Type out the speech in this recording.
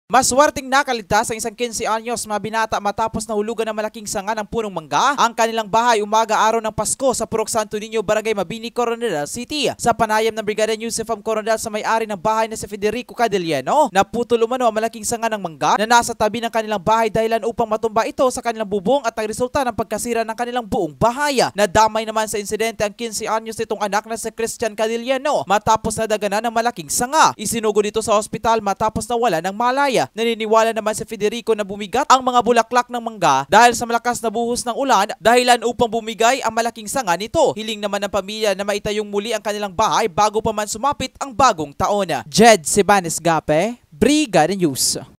Maswerteng nakaligtas ang isang 15 anyos na binata matapos nahulugan ng malaking sanga ng punong mangga ang kanilang bahay umaga-araw ng Pasko sa Purok Santo Niño, Barangay Mabini, Coronadal City. Sa panayam ng Brigada News FM Coronadal sa may-ari ng bahay na si Federico Cadeliano, naputol umano ang malaking sanga ng mangga na nasa tabi ng kanilang bahay dahilan upang matumba ito sa kanilang bubong at nagresulta ng pagkasira ng kanilang buong bahay. Nadamay naman sa insidente ang 15 anyos nitong anak na si Christian Cadeliano matapos nadaganan ng malaking sanga. Isinugod ito sa ospital matapos nawala ng malaya. Naniniwala naman si Federico na bumigat ang mga bulaklak ng mangga dahil sa malakas na buhos ng ulan dahilan upang bumigay ang malaking sanga nito. Hiling naman ng pamilya na maitayong muli ang kanilang bahay bago pa man sumapit ang bagong taon. Jed Sibanes Gape, Brigada News.